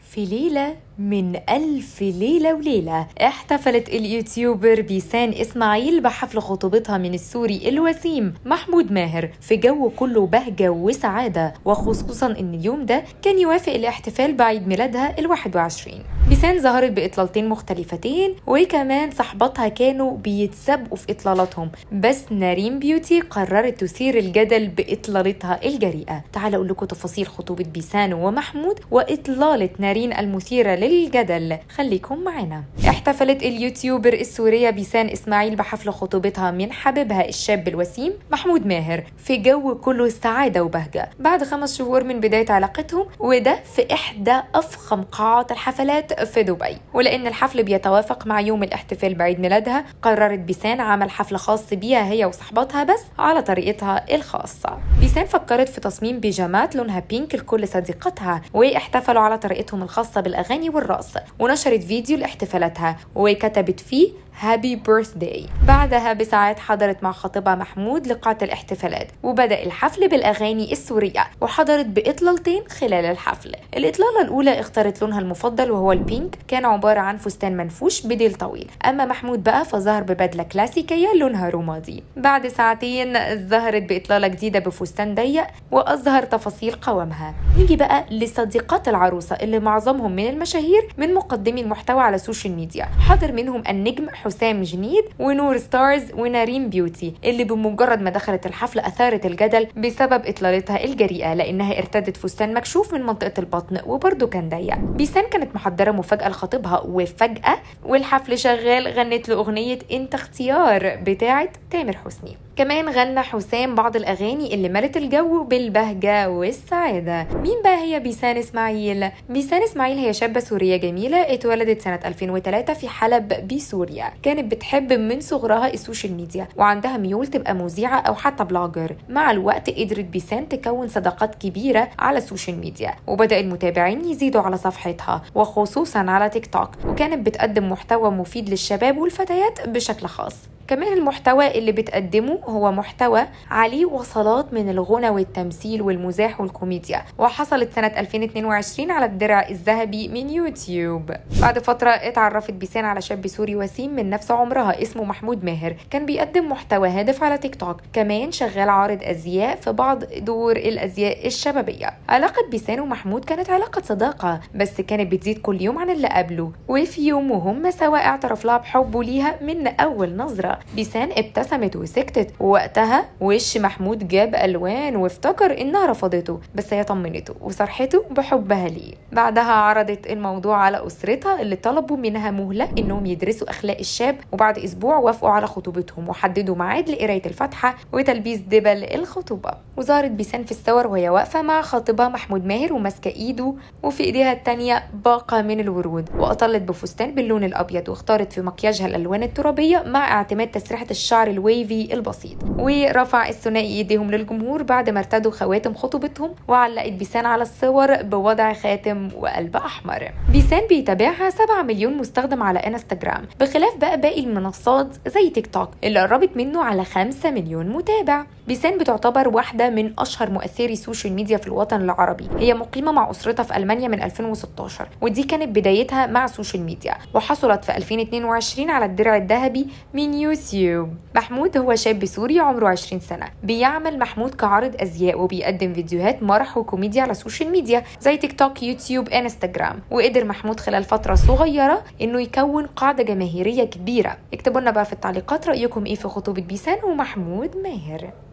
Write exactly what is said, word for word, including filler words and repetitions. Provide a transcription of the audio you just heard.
في ليلة من ألف ليلة وليلة احتفلت اليوتيوبر بيسان إسماعيل بحفل خطوبتها من السوري الوسيم محمود ماهر في جو كله بهجة وسعادة، وخصوصا إن اليوم ده كان يوافق الاحتفال بعيد ميلادها الواحد وعشرين. بيسان ظهرت بإطلالتين مختلفتين، وكمان صحباتها كانوا بيتسابقوا في إطلالاتهم، بس نارين بيوتي قررت تثير الجدل بإطلالتها الجريئة. تعال أقول لكم تفاصيل خطوبة بيسان ومحمود وإطلالة نارين المثيرة للجدل، خليكم معنا. احتفلت اليوتيوبر السورية بيسان إسماعيل بحفل خطوبتها من حبيبها الشاب الوسيم محمود ماهر في جو كله سعادة وبهجة بعد خمس شهور من بداية علاقتهم، وده في إحدى أفخم قاعات الحفلات في دبي. ولأن الحفل بيتوافق مع يوم الاحتفال بعيد ميلادها، قررت بيسان عمل حفل خاص بيها هي وصحباتها بس على طريقتها الخاصة. بيسان فكرت في تصميم بيجامات لونها بينك لكل صديقتها، واحتفلوا على طريقتهم الخاصة بالأغاني والرقص، ونشرت فيديو لاحتفالاتها وكتبت فيه هابي بيرثداي. بعدها بساعات حضرت مع خطيبها محمود لقاعة الاحتفالات، وبدأ الحفل بالأغاني السورية، وحضرت بإطلالتين خلال الحفل. الإطلالة الأولى اختارت لونها المفضل وهو البينك، كان عبارة عن فستان منفوش بديل طويل. أما محمود بقى فظهر ببدلة كلاسيكية لونها رمادي. بعد ساعتين ظهرت بإطلالة جديدة بفستان ضيق وأظهر تفاصيل قوامها. نيجي بقى لصديقات العروسة اللي معظمهم من المشاهير من مقدمي المحتوى على السوشيال ميديا. حضر منهم النجم حسام جنيد ونور ستارز ونارين بيوتي، اللي بمجرد ما دخلت الحفل أثارت الجدل بسبب إطلالتها الجريئة، لأنها ارتدت فستان مكشوف من منطقة البطن وبرضه كان ضيق. بيسان كانت محضرة مفاجأة لخطيبها، وفجأة والحفل شغال غنت له أغنية انت اختيار بتاعة تامر حسني. كمان غنى حسام بعض الأغاني اللي ملت الجو بالبهجة والسعادة. مين بقى هي بيسان إسماعيل؟ بيسان إسماعيل هي شابة سورية جميلة اتولدت سنة ألفين وثلاثة في حلب بسوريا. كانت بتحب من صغرها السوشيال ميديا، وعندها ميول تبقى مذيعة أو حتى بلوجر. مع الوقت قدرت بيسان تكون صداقات كبيرة على السوشيال ميديا، وبدأ المتابعين يزيدوا على صفحتها وخصوصا على تيك توك، وكانت بتقدم محتوى مفيد للشباب والفتيات بشكل خاص. كمان المحتوى اللي بتقدمه هو محتوى عليه وصلات من الغنى والتمثيل والمزاح والكوميديا، وحصلت سنة ألفين واثنين وعشرين على الدرع الذهبي من يوتيوب. بعد فترة اتعرفت بيسان على شاب سوري وسيم من نفس عمرها اسمه محمود ماهر، كان بيقدم محتوى هادف على تيك توك، كمان شغال عارض أزياء في بعض دور الأزياء الشبابية. علاقة بيسان ومحمود كانت علاقة صداقة، بس كانت بتزيد كل يوم عن اللي قبله، وفي يوم وهم سوا اعترف لها بحبه ليها من أول نظرة. بيسان ابتسمت وسكتت، ووقتها وش محمود جاب ألوان وافتكر إنها رفضته، بس هي طمنته وصرحته بحبها ليه. بعدها عرضت الموضوع على أسرتها اللي طلبوا منها مهلة إنهم يدرسوا أخلاق الشاب، وبعد أسبوع وافقوا على خطوبتهم وحددوا ميعاد لقراية الفاتحة وتلبيس دبل الخطوبة. وظهرت بيسان في الصور وهي واقفة مع خطيبها محمود ماهر وماسكة إيده، وفي إيديها التانية باقة من الورود، وأطلت بفستان باللون الأبيض، واختارت في مكياجها الألوان الترابية مع اعتماد تسريحة الشعر الويفي البسيط. ورفع الثنائي ايديهم للجمهور بعد ما ارتدوا خواتم خطوبتهم، وعلقت بيسان على الصور بوضع خاتم وقلب احمر. بيسان بيتابعها سبعة مليون مستخدم على انستجرام، بخلاف بقى باقي المنصات زي تيك توك اللي قربت منه على خمسة مليون متابع. بيسان بتعتبر واحدة من اشهر مؤثري السوشيال ميديا في الوطن العربي. هي مقيمة مع اسرتها في المانيا من ألفين وستاشر، ودي كانت بدايتها مع السوشيال ميديا، وحصلت في ألفين واثنين وعشرين على الدرع الذهبي من يوتيوب. محمود هو شاب سوري عمره عشرين سنة. بيعمل محمود كعارض أزياء، وبيقدم فيديوهات مرح وكوميديا على السوشيال ميديا زي تيك توك، يوتيوب، انستجرام. وقدر محمود خلال فترة صغيرة انه يكون قاعدة جماهيرية كبيرة. اكتبوا لنا بقى في التعليقات رأيكم ايه في خطوبة بيسان ومحمود ماهر.